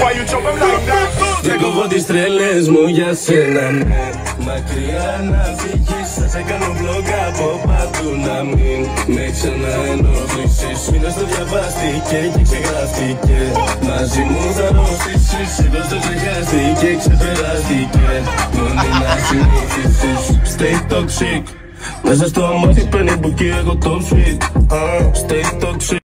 Δεν κόβω τις τρέλες μου για σένα, ναι. Μακριά να φύγεις, θα σε κάνω vlog από παντού. Να μην με ξαναενοχλήσεις. Μήνας το διαβάστηκε και ξεγράφτηκε. Μαζί μου θα ρωτήσεις, εδώ το ξεχάστηκε, ξεπεράστηκε. Μόνοι να συνήθισεις. Stay toxic. Μέσα στο αμάξι παίρνει μπουκί, εγώ top sweet. Stay toxic.